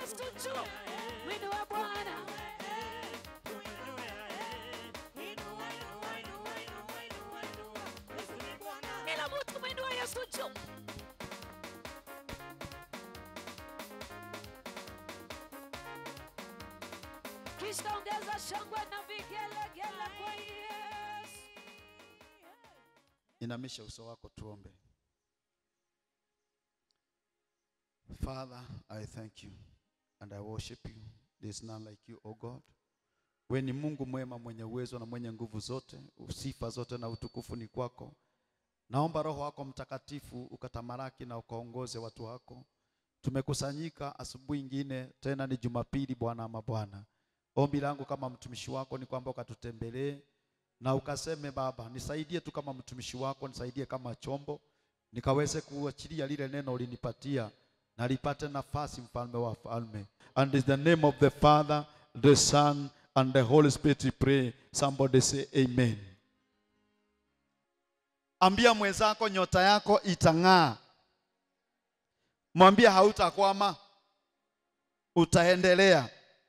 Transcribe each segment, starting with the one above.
Yesu juu. Mwinua Bwana. Kila mtu mwinua Yesu juu. Kisha ongeza shangwe na vigelegele kwa Yesu. Inamisha uso wako tuombe. Father, I thank you and I worship you. There is none like you, O God. Wewe ni Mungu mwema, mwenye uwezo na mwenye nguvu zote. Sifa zote na utukufu ni kwako. Naomba Roho wako Mtakatifu ukatamaraki na ukaongoze watu wako. Tumekusanyika asubuhi nyingine, tena ni Jumapili Bwana ama Bwana. Ombi langu kama mtumishi wako ni kwamba ukatutembelee na ukaseme Baba, nisaidie tu kama mtumishi wako, nisaidie kama chombo, nikaweze kuachilia lile neno ulinipatia na lipate nafasi, mfalme wa falme. And in the name of the Father, the Son and the Holy Spirit we pray. Somebody say amen. Ambia mwenzako nyota yako itang'aa. Mwambie hautakwama, utaendelea.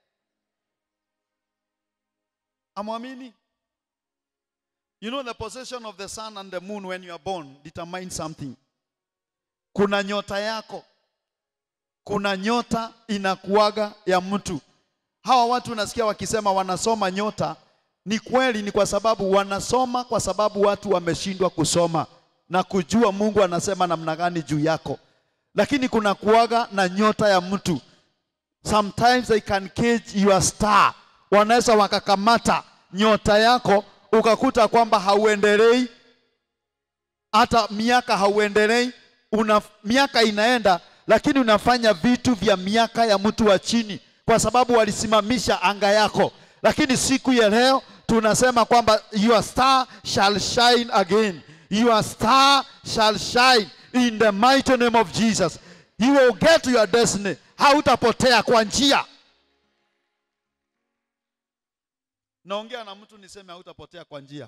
Amwamini? You know, the position of the sun and the moon when you are born determines something. Kuna nyota yako. Kuna nyota inakuaga ya mtu. Hawa watu unasikia wakisema wanasoma nyota. Ni kweli, ni kwa sababu wanasoma kwa sababu watu wameshindwa kusoma na kujua Mungu anasema namna gani juu yako. Lakini kuna kuaga na nyota ya mtu. Sometimes they can cage your star. Wanaweza wakakamata nyota yako ukakuta kwamba hauendelei, hata miaka hauendelei, miaka inaenda lakini unafanya vitu vya miaka ya mtu wa chini kwa sababu walisimamisha anga yako. Lakini siku ya leo tunasema kwamba your star shall shine again. Your star shall shine in the mighty name of Jesus. You will get to your destiny. Hautapotea kwa njia. Naongea na mtu niseme hautapotea kwa njia.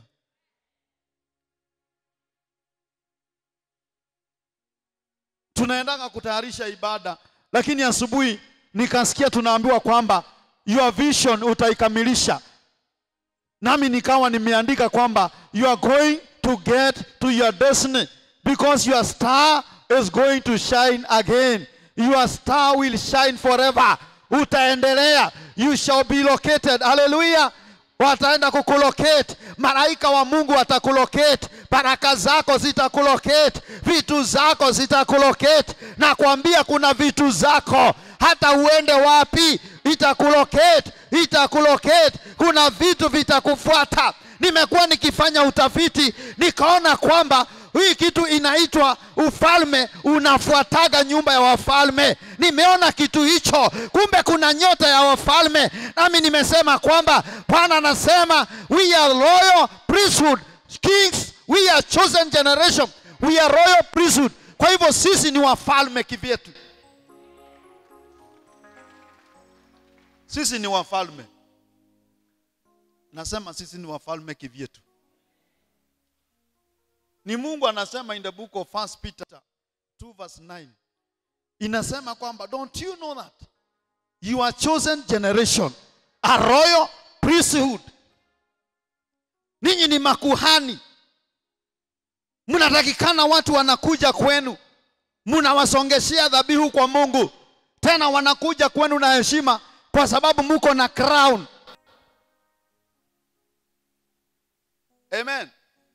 Tunaendanga kutayarisha ibada, lakini asubuhi nikasikia tunaambiwa kwamba your vision utaikamilisha. Nami nikawa nimeandika kwamba you are going to get to your destiny because your star is going to shine again. Your star will shine forever. Utaendelea. You shall be located. Hallelujah. Wataenda kukulocate. Malaika wa Mungu watakulocate. Baraka zako zitakulocate. Vitu zako zitakulocate. Na kuambia kuna vitu zako hata uende wapi itakulocate. Itakulocate. Kuna vitu vitakufuata. Nimekuwa nikifanya utafiti nikaona kwamba hii kitu inaitwa ufalme unafuataga nyumba ya wafalme. Nimeona kitu hicho, kumbe kuna nyota ya wafalme. Nami nimesema kwamba Bwana anasema we are royal priesthood, kings, we are chosen generation, we are royal priesthood. Kwa hivyo sisi ni wafalme kivyetu. Sisi ni wafalme. Nasema sisi ni wafalme kivyetu. Ni Mungu anasema in the book of 1 Peter 2 verse 9. Inasema kwamba don't you know that you are chosen generation, a royal priesthood. Ninyi ni makuhani. Mnatakikana watu wanakuja kwenu, mnawasongeshia dhabihu kwa Mungu. Tena wanakuja kwenu na heshima kwa sababu mko na crown. Amen.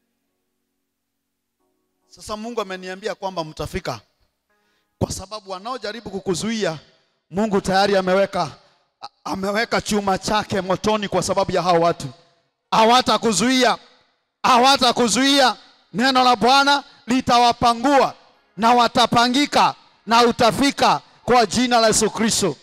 Sasa Mungu ameniambia kwamba mtafika. Kwa sababu wanaojaribu kukuzuia, Mungu tayari ameweka chuma chake motoni kwa sababu ya hao watu. Hawatakuzuia. Hawatakuzuia. Neno la Bwana litawapangua na watapangika na utafika kwa jina la Yesu Kristo.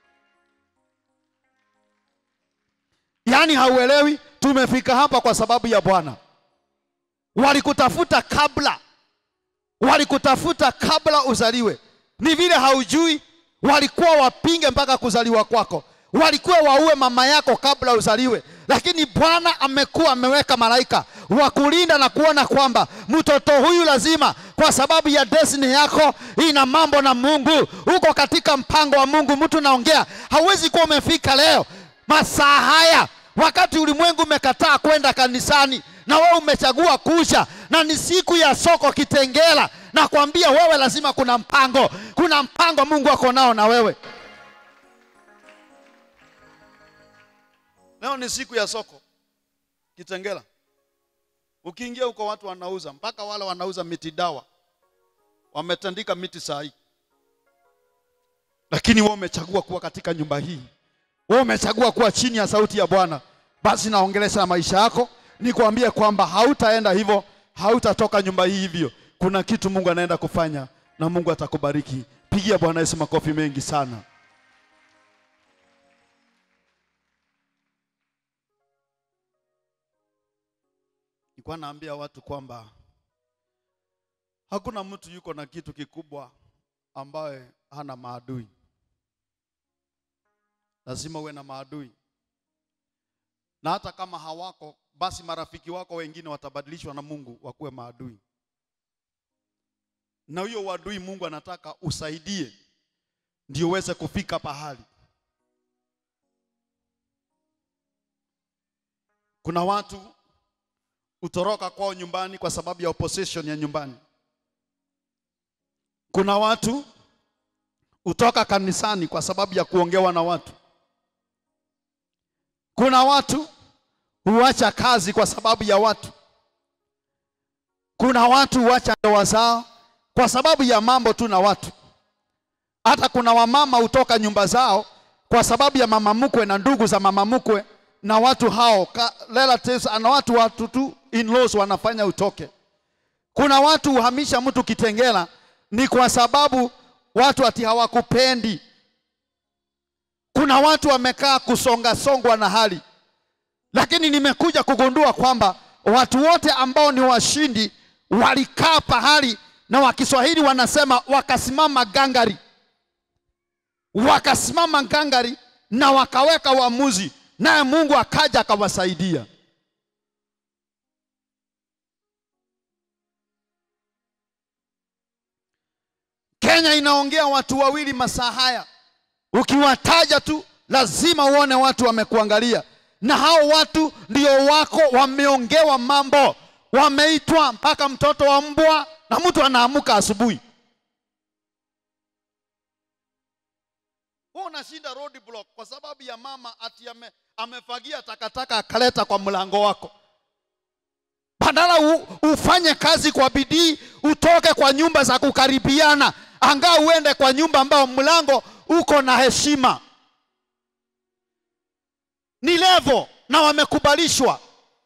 Yaani hauelewi, tumefika hapa kwa sababu ya Bwana. Walikutafuta kabla. Walikutafuta kabla uzaliwe. Ni vile haujui, walikuwa wapinge mpaka kuzaliwa kwako. Walikuwa waue mama yako kabla uzaliwe. lakini Bwana amekuwa ameweka malaika wa kulinda na kuona kwamba mtoto huyu lazima, kwa sababu ya destiny yako ina mambo na Mungu, uko katika mpango wa Mungu. Mtu naongea, hauwezi kuwa umefika leo masaa haya wakati ulimwengu umekataa kwenda kanisani na wewe umechagua kuja, na ni siku ya soko Kitengela. Na kuambia wewe lazima kuna mpango Mungu wako nao na wewe. Leo ni siku ya soko Kitengela. Ukiingia huko watu wanauza, mpaka wale wanauza miti dawa wametandika miti saa hii. Lakini wewe umechagua kuwa katika nyumba hii, wewe umechagua kuwa chini ya sauti ya Bwana. Basi naongelesha maisha yako, nikwambie kwamba hautaenda hivyo, hautatoka nyumba hii hivyo. Kuna kitu Mungu anaenda kufanya na Mungu atakubariki. Pigia Bwana Yesu makofi mengi sana. Nilikuwa naambia watu kwamba hakuna mtu yuko na kitu kikubwa ambaye hana maadui. Lazima uwe na maadui. Na hata kama hawako, basi marafiki wako wengine watabadilishwa na Mungu wakuwe maadui. Na huyo uadui Mungu anataka usaidie ndio uweze kufika pahali. Kuna watu utoroka kwao nyumbani kwa sababu ya opposition ya nyumbani. Kuna watu utoka kanisani kwa sababu ya kuongewa na watu. Kuna watu huacha kazi kwa sababu ya watu. Kuna watu huacha ndoa zao kwa sababu ya mambo tu na watu. Hata kuna wamama utoka nyumba zao kwa sababu ya mama mkwe na ndugu za mama mkwe, na watu hao relatives na watu tu in-laws wanafanya utoke. Kuna watu uhamisha mtu Kitengela ni kwa sababu watu ati hawakupendi. Kuna watu wamekaa kusonga na hali. Lakini nimekuja kugundua kwamba watu wote ambao ni washindi walikaa pahali, na wa Kiswahili wanasema wakasimama gangari. Wakasimama gangari na wakaweka uamuzi, naye Mungu akaja akawasaidia. Kenya inaongea watu wawili masaa haya. Ukiwataja tu lazima uone watu wamekuangalia. Na hao watu ndio wako wameongewa mambo. Wameitwa mpaka mtoto wa mbwa, na mtu anaamuka asubuhi. Wewe unashinda road block kwa sababu ya mama ati amefagia takataka akaleta kwa mlango wako. Badala ufanye kazi kwa bidii, utoke kwa nyumba za kukaribiana, anga uende kwa nyumba ambao mlango uko na heshima. Ni level na wamekubalishwa.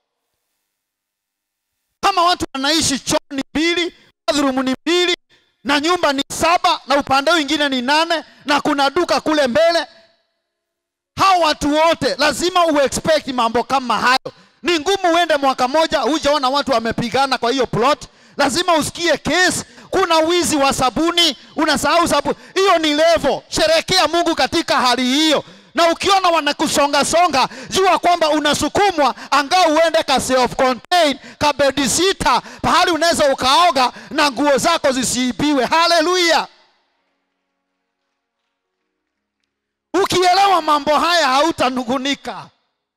Kama watu wanaishi choo ni 2, bathroom ni 2, na nyumba ni 7, na upande mwingine ni 8, na kuna duka kule mbele, hao watu wote lazima uexpect mambo kama hayo. Ni ngumu uende mwaka moja hujaona watu wamepigana kwa hiyo plot. Lazima usikie case, kuna wizi wa sabuni, unasahau sabuni. Hiyo ni level. Sherekea Mungu katika hali hiyo. Na ukiona wanakusonga, jua kwamba unasukumwa, anga uende ka self contained, ka bed sitter, pahali unaweza ukaoga na nguo zako zisiibiwe. Haleluya. Ukielewa mambo haya hautanugunika.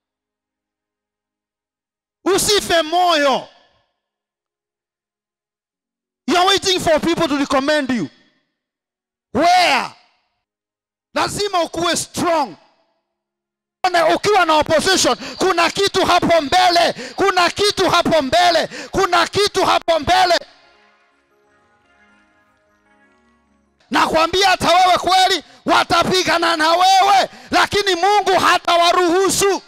Usife moyo. You are waiting for people to recommend you. Where? Lazima ukuwe strong. Ukiwa na opposition, kuna kitu hapo mbele. Kuna kitu hapo mbele. Kuna kitu hapo mbele. Nakwambia hata wewe kweli watapigana na wewe, lakini Mungu hatawaruhusu.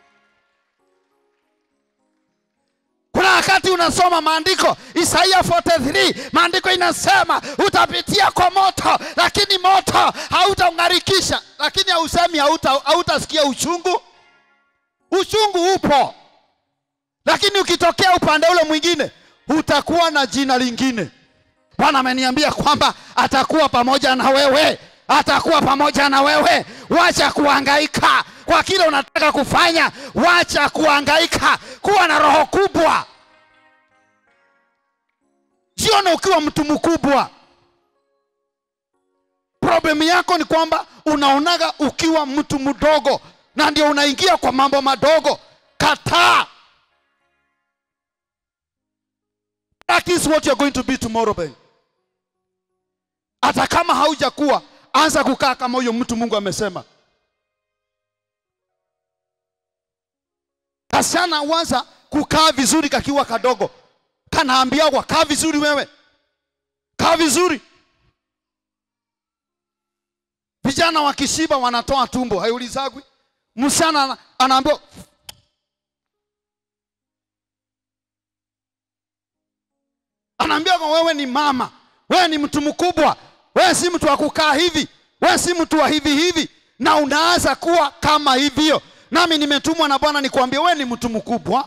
Kuna wakati unasoma maandiko, Isaiah 43, maandiko inasema utapitia kwa moto, lakini moto hautaungarikisha. Lakini hausemi hautasikia uchungu. Uchungu upo. Lakini ukitokea upande ule mwingine, utakuwa na jina lingine. Bwana ameniambia kwamba atakuwa pamoja na wewe. atakuwa pamoja na wewe. Wacha kuhangaika kwa kile unataka kufanya. Wacha kuhangaika. Kuwa na roho kubwa. Jione ukiwa mtu mkubwa. Problem yako ni kwamba unaonaga ukiwa mtu mdogo na ndio unaingia kwa mambo madogo. Kataa. That is what you're going to be tomorrow, babe. Hata kama haujakuwa, anza kukaa kama huyo mtu Mungu amesema. Kasichana anza kukaa vizuri kakiwa kadogo. Kanaambia kwa kaa vizuri wewe. Kaa vizuri. Vijana wakishiba wanatoa tumbo, haiulizagwi. Msichana anaambiwa kwa wewe ni mama, wewe ni mtu mkubwa, wewe si mtu wa kukaa hivi, wewe si mtu wa hivi na unaanza kuwa kama hivyo. Nami nimetumwa na Bwana nikwambie wewe ni mtu mkubwa.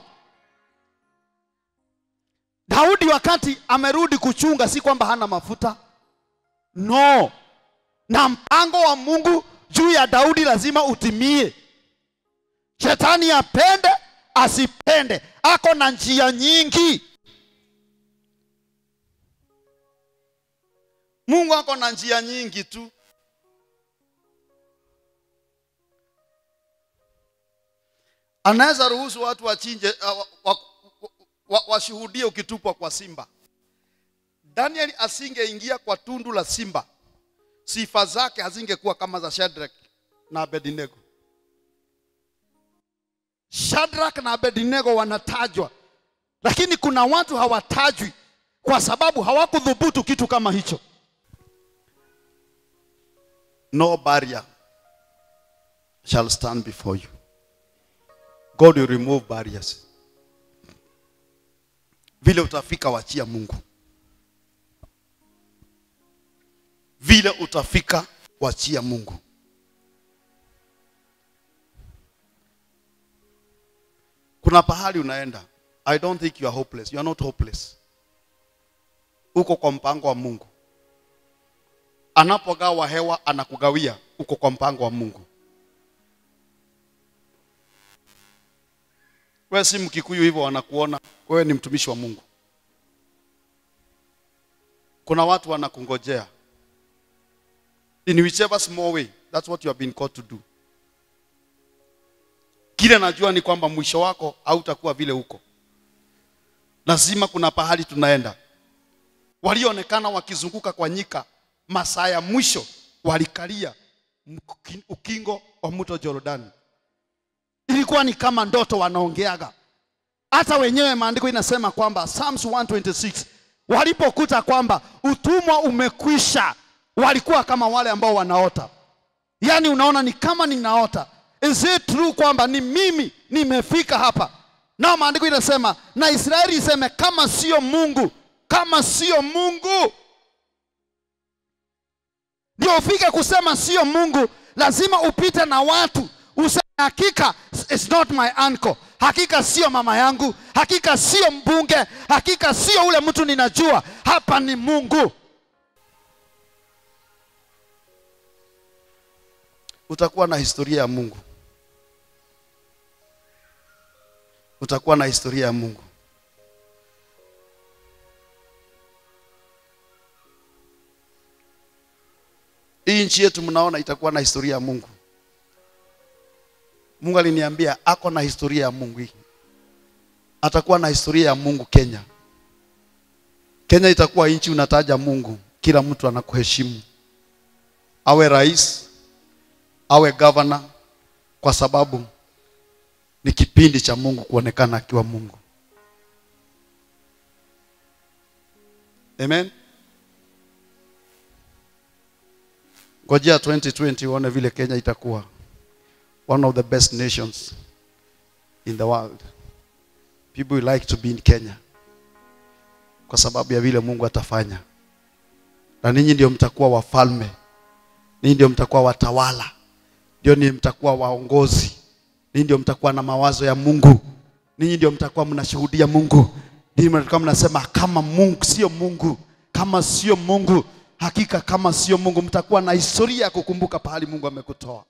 Daudi wakati amerudi kuchunga si kwamba hana mafuta. No. Na mpango wa Mungu juu ya Daudi lazima utimie. Shetani apende asipende, ako na njia nyingi. Mungu ako na njia nyingi tu. Anaweza ruhusu watu wachinje washuhudie ukitupwa kwa simba. Daniel asingeingia kwa tundu la simba, sifa zake hazingekuwa kama za Shadrach na Abednego. Shadrach na Abednego wanatajwa, lakini kuna watu hawatajwi kwa sababu hawakudhubutu kitu kama hicho. No barrier shall stand before you. God will remove barriers. Vile utafika wachia Mungu. Vile utafika wachia Mungu. Kuna pahali unaenda. I don't think you are hopeless. You are not hopeless. Uko kwa mpango wa Mungu. Anapogawa hewa anakugawia. Uko kwa mpango wa Mungu. Wewe si Mkikuyu hivyo wanakuona wewe ni mtumishi wa Mungu. Kuna watu wanakungojea. In whichever small way, that's what you have been called to do. Kile najua ni kwamba mwisho wako hautakuwa vile uko. Lazima kuna pahali tunaenda. Walionekana wakizunguka kwa nyika masaa ya mwisho walikalia ukingo wa mto Jordani. Ilikuwa ni kama ndoto wanaongeaga. Hata wenyewe maandiko inasema kwamba Psalms 126 walipokuta kwamba utumwa umekwisha, walikuwa kama wale ambao wanaota. Yani unaona ni kama ninaota. Is it true kwamba ni mimi nimefika hapa? Na maandiko inasema na Israeli iseme kama sio Mungu, kama sio Mungu. Ndio ufike kusema sio Mungu, lazima upite na watu. Useme hakika it's not my uncle. Hakika sio mama yangu. Hakika sio mbunge. Hakika sio ule mtu ninajua. Hapa ni Mungu. Utakuwa na historia ya Mungu. Utakuwa na historia ya Mungu. Hii nchi yetu mnaona itakuwa na historia ya Mungu. Mungu aliniambia ako na historia ya Mungu hii. Atakuwa na historia ya Mungu Kenya. Kenya itakuwa nchi unataja Mungu, kila mtu anakuheshimu. Awe rais, awe governor, kwa sababu ni kipindi cha Mungu kuonekana akiwa Mungu. Amen. Ngojea 2020 uone vile Kenya itakuwa one of the best nations in the world. People will like to be in Kenya kwa sababu ya vile Mungu atafanya. Na ninyi ndio mtakuwa wafalme. Ninyi ndio mtakuwa watawala. Ninyi mtakuwa waongozi. Ninyi ndio mtakuwa na mawazo ya Mungu. Ninyi ndio mtakuwa mnashuhudia Mungu. Ninyi mtakuwa mnasema kama Mungu sio Mungu, kama sio Mungu hakika kama sio Mungu mtakuwa na historia ya kukumbuka pahali Mungu amekutoa.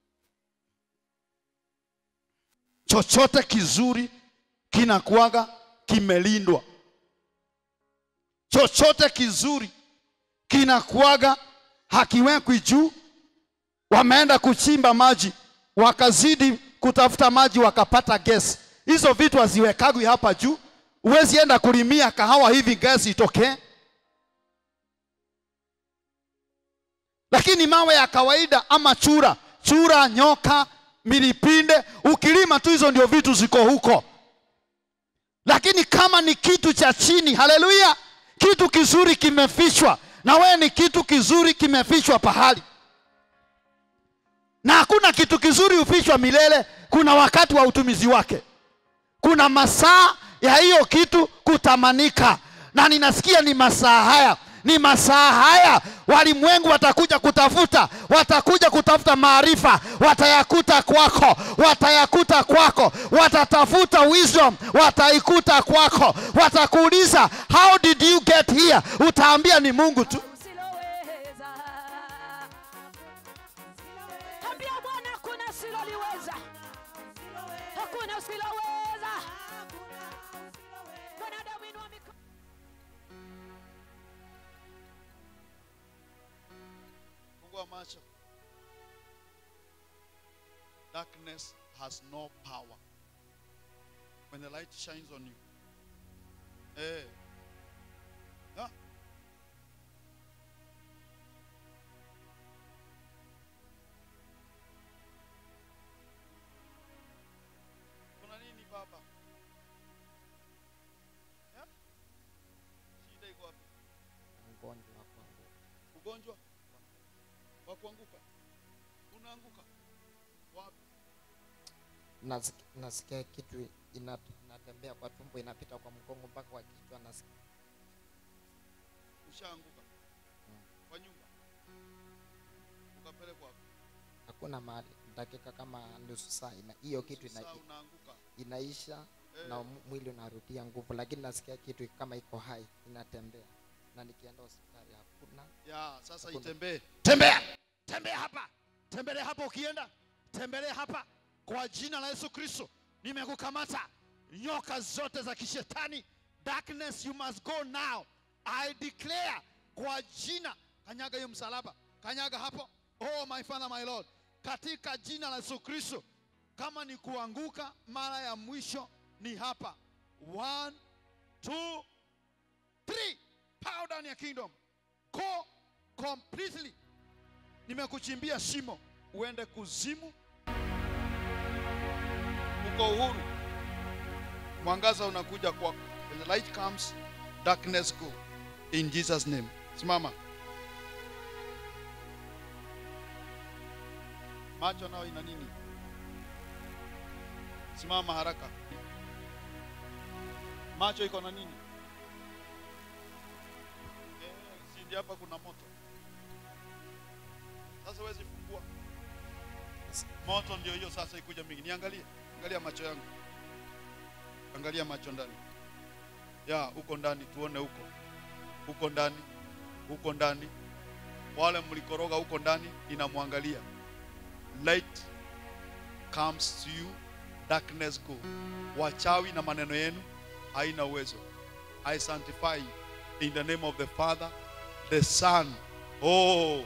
Chochote kizuri kinakuaga kimelindwa. Chochote kizuri kinakuaga hakiwekwi juu. Wameenda kuchimba maji, wakazidi kutafuta maji, wakapata gesi. Hizo vitu haziwekagwi hapa juu. Uwezi enda kulimia kahawa hivi gesi itokee. Lakini mawe ya kawaida ama chura, nyoka, milipinde, ukilima tu hizo ndio vitu ziko huko. Lakini kama ni kitu cha chini, haleluya, kitu kizuri kimefichwa, na wewe ni kitu kizuri kimefichwa pahali. Na hakuna kitu kizuri ufichwa milele, kuna wakati wa utumizi wake. Kuna masaa ya hiyo kitu kutamanika. Na ninasikia ni masaa haya walimwengu watakuja kutafuta maarifa, watayakuta kwako, watatafuta wisdom, wataikuta kwako. Watakuuliza, how did you get here? Utaambia ni Mungu tu. Ambia Bwana hakuna usiloliweza. Hakuna usiloweza. Wanadamu inua mikono. Fungua macho. Darkness has no power when the light shines on you. Yeah. Kuna nini baba? Yeah? Shida iko wapi? Ugonjwa wa kuanguka. Unaanguka wapi? Nasikia kitu inatembea kwa tumbo, inapita kwa mgongo mpaka kwa kichwa. Nasikia ushaanguka kwa nyumba, ukapelekwa wapi? Hakuna mahali, dakika kama nusu saa hiyo kitu inaisha na mwili unarudia nguvu. Lakini nasikia kitu kama iko hai inatembea, na nikienda hospitali hakuna. Sasa itembee. Tembea hapa. Tembelea hapa ukienda. Tembelea hapa kwa jina la Yesu Kristo. Nimekukamata nyoka zote za kishetani. Darkness, you must go now. I declare kwa jina. Kanyaga hiyo msalaba. Kanyaga hapo. Oh my Father, my Lord. Katika jina la Yesu Kristo. Kama ni kuanguka mara ya mwisho ni hapa. 1, 2, 3. Power down your kingdom. Go completely. Nimekuchimbia shimo uende kuzimu. Uko uhuru. Mwangaza unakuja kwako. When the light comes, darkness go. In Jesus name. Simama. Macho nao ina nini? Simama haraka. Macho iko na nini? Si hapa kuna moto. Sasa wezi fungua. Moto ndio hiyo sasa ikuja mingi. Niangalie. Angalia macho yangu. Angalia macho ndani. Uko ndani, tuone huko. Huko ndani. Huko ndani. Wale mlikoroga huko ndani inamwangalia. Light comes to you, darkness go. Wachawi na maneno yenu haina uwezo. I sanctify in the name of the Father, the Son. Oh,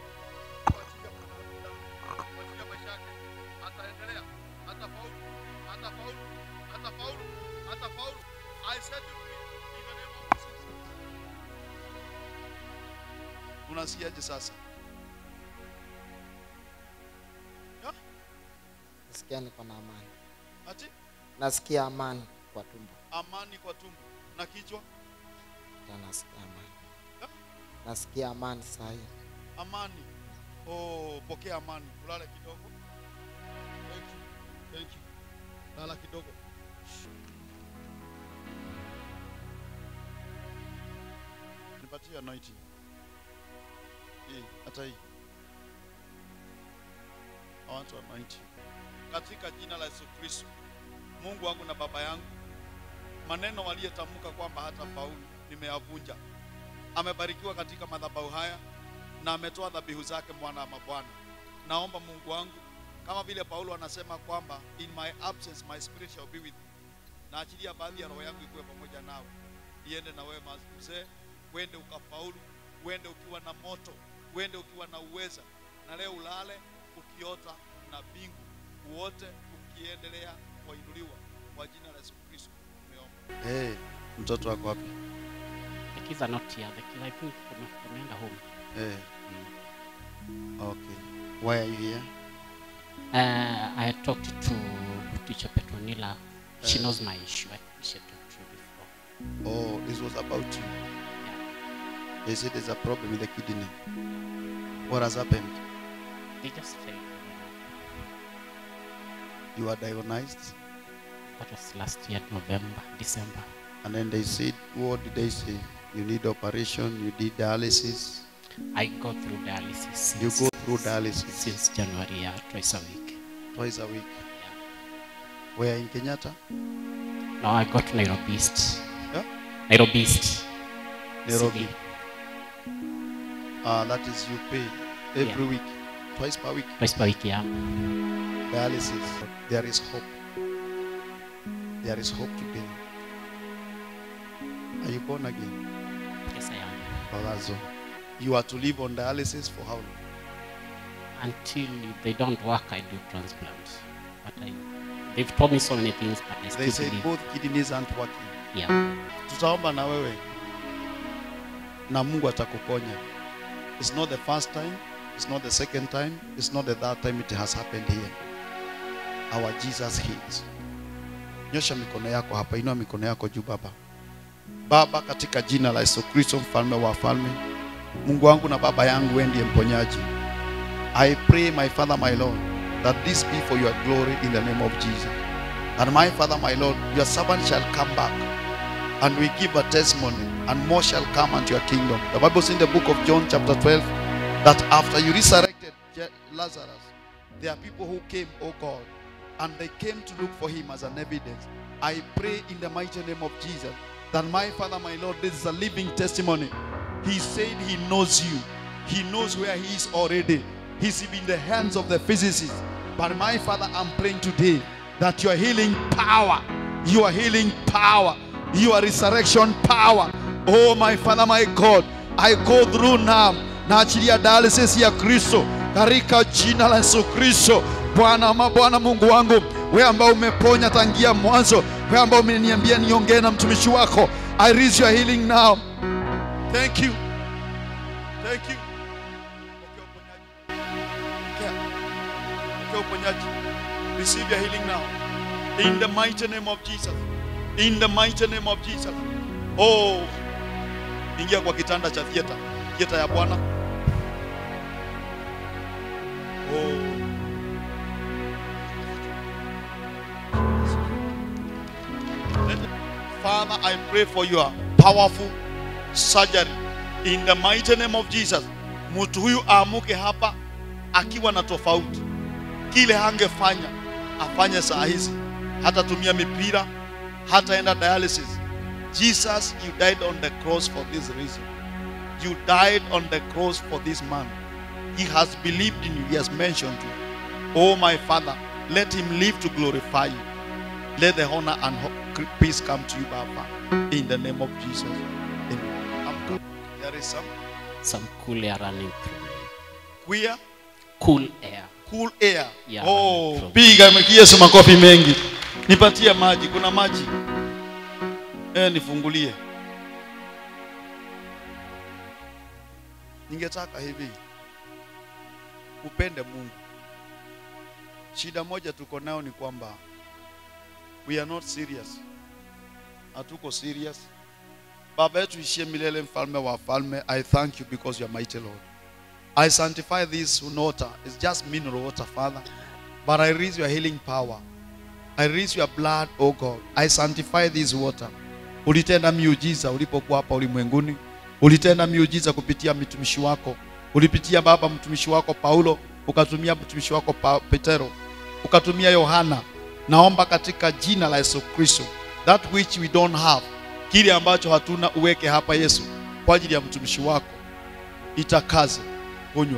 I said in the name of Jesus. Unasikiaje sasa? Nasikia niko na amani. Ati? Nasikia amani kwa tumbo. Amani kwa tumbo. Na kichwa? Nasikia amani. Nasikia amani sahi. Amani. Oh, pokea amani. Ulale kidogo. Thank you. Lala kidogo. Nipatie anointing. Hata hii. I want to anoint you. Katika jina la Yesu Kristo, Mungu wangu na Baba yangu, maneno waliyetamka kwamba hata faulu nimeyavunja. amebarikiwa katika madhabahu haya na ametoa dhabihu zake mwana wa mabwana. Naomba Mungu wangu, kama vile Paulo anasema kwamba in my absence my spirit shall be with you, na achilia baadhi ya roho yangu ikuwe pamoja nawe, iende na wewe mzee, uende ukafaulu, uende ukiwa na moto, uende ukiwa na uweza, na leo ulale ukiota na bingu wote ukiendelea kuinuliwa kwa jina la Yesu Kristo tumeomba. Mtoto wako wapi? The kids are not here. The kids, I think, wameenda home. Okay. Why are you here? I talked to Teacher Petronila. She knows my issue. I think she talked to you before. Oh, this was about you. Yeah. They said there's a problem with the kidney. What has happened? They just failed. You were diagnosed? That was last year, November, December. And then they said, what did they say? You need operation, you did dialysis? I go through dialysis You go through dialysis? since January, yeah, twice a week. Twice a week? Yeah. Where in Kenyatta? No, I go to Nairobi East. Yeah? Nairobi East. Nairobi. CB. That is you pay every week, twice per week. Twice per week, yeah. Dialysis. There is hope. There is hope today. Are you born again? Yes, I am. Oh, that's all. You are to live on dialysis for how long? Until they don't work, I do transplant. But they've told me so many things, but I They still say believe. both kidneys aren't working. Yeah. Tutaomba na wewe na Mungu atakuponya. It's not the first time, it's not the second time, it's not the third time it has happened here. Our Jesus heals. Nyosha mikono yako hapa, inua mikono yako juu baba. Baba, katika jina la Yesu Kristo mfalme wa falme, Mungu wangu na baba yangu, wewe ndiye mponyaji. I pray, my Father, my Lord, that this be for your glory in the name of Jesus. And my Father, my Lord, your servant shall come back, and we give a testimony, and more shall come unto your kingdom. The Bible says in the book of John chapter 12, that after you resurrected Lazarus, there are people who came, oh God, and they came to look for him as an evidence. I pray in the mighty name of Jesus, that my Father, my Lord, this is a living testimony. He said he knows you. He knows where he is already. He's in the hands of the physicists. But my Father, I'm praying today that your healing power, your healing power, your resurrection power, oh my Father, my God, I go through now. Naachilia dialysis ya Kristo katika jina la Yesu Kristo. Bwana Mungu wangu, wewe ambao umeponya tangia mwanzo, wewe ambao umeniambia niongee na mtumishi wako, I raise your healing now. Thank you. Thank you. Okay, uponyaji. Receive your healing now. In the mighty name of Jesus. In the mighty name of Jesus. Oh, ingia kwa kitanda cha theater. Theater ya Bwana. Oh. Father, I pray for your powerful surgery in the mighty name of Jesus. Mtu huyu aamuke hapa akiwa na tofauti. Kile hangefanya afanye saa hizi. Hata tumia mipira, hata enda dialysis. Jesus, you died on the cross for this reason. You died on the cross for this man. He has believed in you. He has mentioned you. Oh my Father, let him live to glorify you. Let the honor and peace come to you, Baba, in the name of Jesus. Amen. There is some cool air running through me. Where? Cool air. Cool air. Yeah, oh, piga Yesu makofi mengi. Nipatie maji, kuna maji. Nifungulie. Ningetaka hivi. Upende Mungu. Shida moja tuko nao ni kwamba we are not serious. Hatuko serious. Baba yetu ishie milele, mfalme wa falme, I thank you because you are mighty Lord. I sanctify this water. It's just mineral water, Father. But I raise your healing power. I raise your blood, oh God. I sanctify this water. Ulitenda miujiza ulipokuwa hapa ulimwenguni. Ulitenda miujiza kupitia mtumishi wako. Ulipitia Baba mtumishi wako Paulo, ukatumia mtumishi wako Petero, ukatumia Yohana. Naomba katika jina la Yesu Kristo, that which we don't have, kile ambacho hatuna uweke hapa Yesu. kwa ajili ya mtumishi wako. Itakaze, kunywa.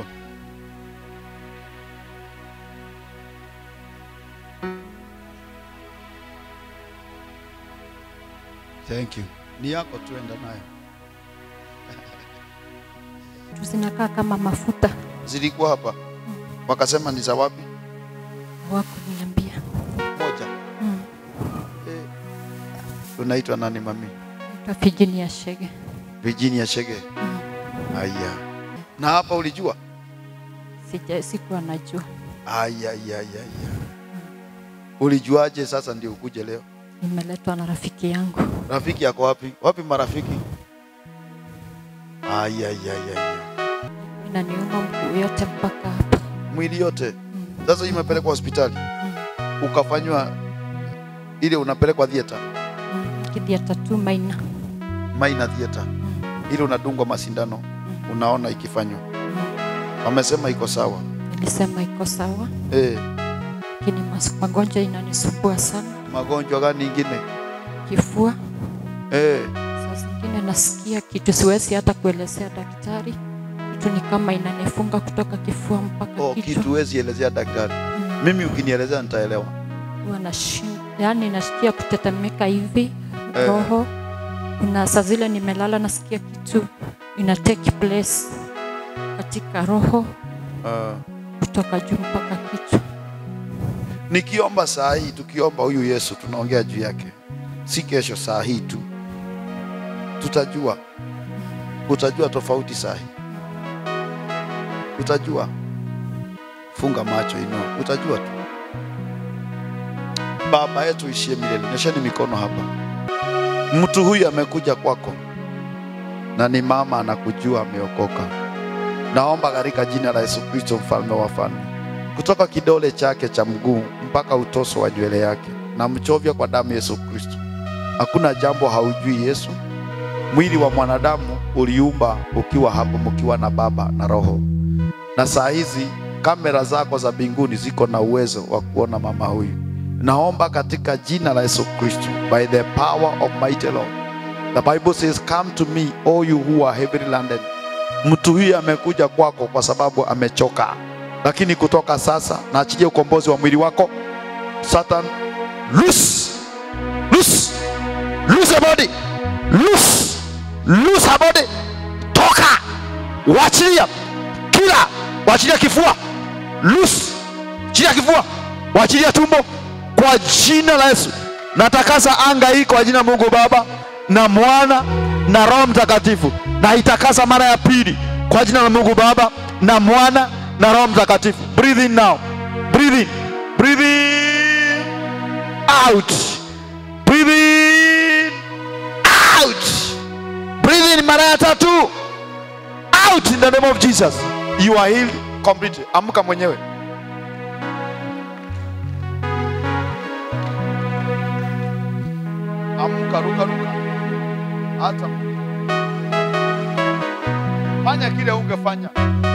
Thank you. Ni yako, tuenda nayo. Zinakaa kama mafuta. Zilikuwa hapa. Wakasema ni za wapi? Hawakuniambia. Moja. Unaitwa nani mami? Naitwa Virginia Shege. Virginia Shege. Aya. Na hapa ulijua? Sikuwa najua. Aya. Ulijuaje sasa ndio ukuje leo? Nimeletwa na rafiki yangu. Rafiki yako wapi? Wapi marafiki? Aya. Inaniuma mguu yote mpaka hapa. Mwili yote. Sasa imepelekwa hospitali. Ukafanywa ile unapelekwa theater. Theater tu Maina. Maina theater. Ile unadungwa masindano. Unaona ikifanywa. Wamesema iko sawa. Nilisema iko sawa. Lakini magonjwa inanisumbua sana. Magonjwa gani ingine? Kifua. Saa zingine nasikia kitu siwezi hata kuelezea daktari. Kitu ni kama inanifunga kutoka kifua mpaka kichwa. Kitu huwezi elezea daktari. Mimi ukinielezea nitaelewa. Yaani nasikia kutetemeka hivi roho. Kuna saa zile nimelala nasikia kitu ina take place katika roho. Kutoka juu mpaka kichwa. Nikiomba saa hii, tukiomba huyu Yesu tunaongea juu yake. Si kesho, saa hii tu. Tutajua. Utajua tofauti saa hii. Utajua. Funga macho inua. Utajua tu. Baba yetu ishie milele. Nyosheni mikono hapa. Mtu huyu amekuja kwako. Na ni mama anakujua ameokoka. Naomba katika jina la Yesu Kristo mfalme wa wafalme. Kutoka kidole chake cha mguu mpaka utoso wa nywele yake. Na mchovya kwa damu Yesu Kristo. Hakuna jambo haujui Yesu. Mwili wa mwanadamu uliumba ukiwa hapo mkiwa na Baba na Roho. Na saa hizi kamera zako za mbinguni ziko na uwezo wa kuona mama huyu. Naomba katika jina la Yesu Kristo, by the power of mighty Lord. The Bible says, come to me all you who are heavily laden. Mtu huyu amekuja kwako kwa sababu amechoka. Lakini kutoka sasa naachilia ukombozi wa mwili wako. Satan, loose your body. Loose her body. Toka. Wachilia. Kila. Wachilia kifua. Loose. Chilia kifua. Wachilia tumbo. Kwa jina la Yesu. Natakasa anga hii kwa jina Mungu Baba na Mwana na Roho Mtakatifu. Na itakasa mara ya pili kwa jina la Mungu Baba na Mwana na Roho Mtakatifu. Breathe in now. Breathe in. Breathe in. Out. Breathe in. Out. Breathe in mara ya tatu. Out in the name of Jesus. You are healed completely. Amka mwenyewe. Amka, ruka. Hata fanya kile ungefanya.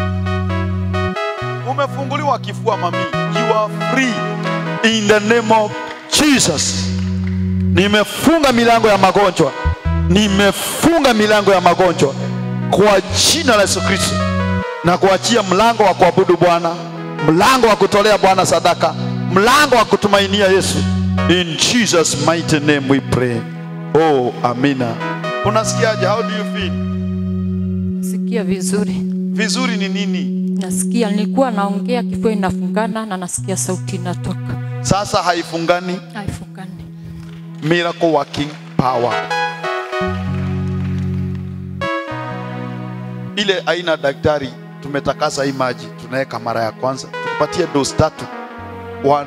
Umefunguliwa kifua mami. You are free in the name of Jesus. Nimefunga milango ya magonjwa. Nimefunga milango ya magonjwa kwa jina la Yesu Kristo. Na kuachia mlango wa kuabudu Bwana, mlango wa kutolea Bwana sadaka, mlango wa kutumainia Yesu. In Jesus mighty name we pray. Oh, amina. Unasikiaje? How do you feel? Sikia vizuri. Vizuri ni nini? Nasikia nilikuwa naongea kifua inafungana na nasikia sauti inatoka. Sasa haifungani? Haifungani. Miracle working power. Ile aina daktari tumetakasa hii maji, tunaweka mara ya kwanza, tukupatie dose 3. 1, 2, 3.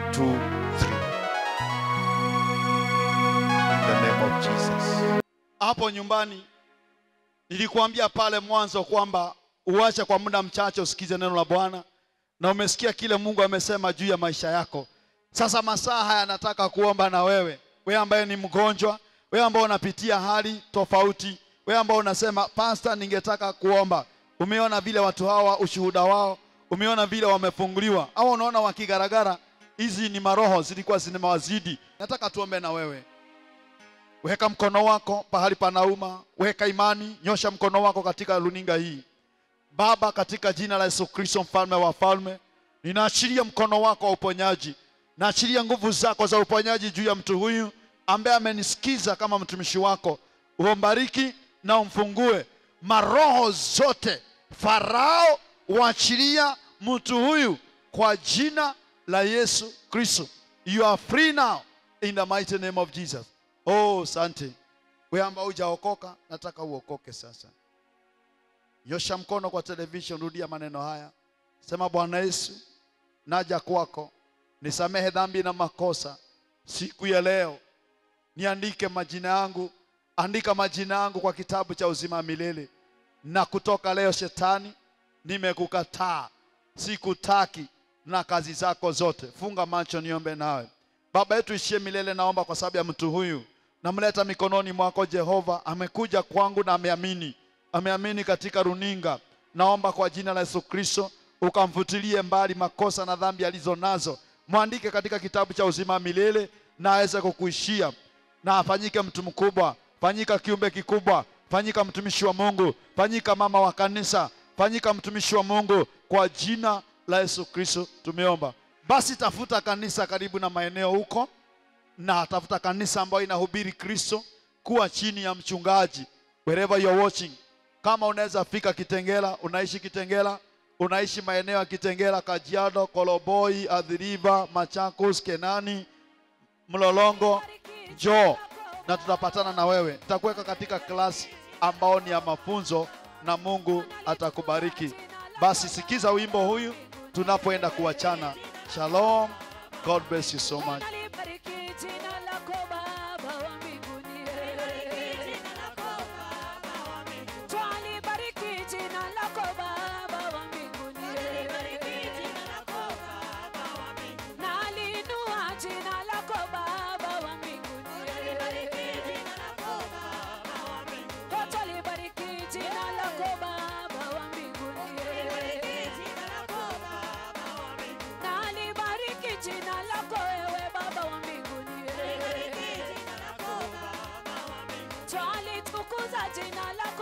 In the name of Jesus. Hapo nyumbani nilikuambia pale mwanzo kwamba uache kwa muda mchache usikize neno la Bwana, na umesikia kile Mungu amesema juu ya maisha yako. Sasa masaa haya nataka kuomba na wewe ambaye ni mgonjwa, wewe ambaye unapitia hali tofauti, wewe ambao unasema pastor, ningetaka kuomba. Umeona vile watu hawa ushuhuda wao, umeona vile wamefunguliwa, au unaona wakigaragara, hizi ni maroho zilikuwa zinawazidi. Nataka tuombe na wewe. Weka mkono wako pahali panauma, weka imani, nyosha mkono wako katika runinga hii. Baba, katika jina la Yesu Kristo mfalme wa falme, ninaachilia mkono wako wa uponyaji. Naachilia nguvu zako za uponyaji juu ya mtu huyu ambaye amenisikiza kama mtumishi wako. Umbariki na umfungue maroho zote Farao, waachilia mtu huyu kwa jina la Yesu Kristo. You are free now in the mighty name of Jesus. Oh, asante. Wewe ambao hujaokoka, nataka uokoke sasa. Nyosha mkono kwa television, rudia maneno haya. Sema, Bwana Yesu, naja kwako. Nisamehe dhambi na makosa. Siku ya leo niandike majina yangu, andika majina yangu kwa kitabu cha uzima milele. Na kutoka leo shetani, nimekukataa. Sikutaki na kazi zako zote. Funga macho niombe nawe. Baba yetu ishie milele, naomba kwa sababu ya mtu huyu, namleta mikononi mwako Jehova. Amekuja kwangu na ameamini katika runinga. Naomba kwa jina la Yesu Kristo ukamfutilie mbali makosa na dhambi alizonazo. Muandike katika kitabu cha uzima milele na aweze kukuishia, na afanyike mtu mkubwa, fanyika kiumbe kikubwa, fanyika mtumishi wa Mungu, fanyika mama wa kanisa, fanyika mtumishi wa Mungu kwa jina la Yesu Kristo tumeomba. Basi tafuta kanisa karibu na maeneo huko, na tafuta kanisa ambayo inahubiri Kristo, kuwa chini ya mchungaji wherever you are watching. Kama unaweza fika Kitengela, unaishi Kitengela, unaishi maeneo ya Kitengela, Kajiado, Koloboi, Athi River, Machakos, Kenani, Mlolongo, njoo na tutapatana na wewe. Nitakuweka katika klasi ambao ni ya mafunzo na Mungu atakubariki. Basi sikiza wimbo huyu tunapoenda kuachana. Shalom. God bless you so much. Jina lako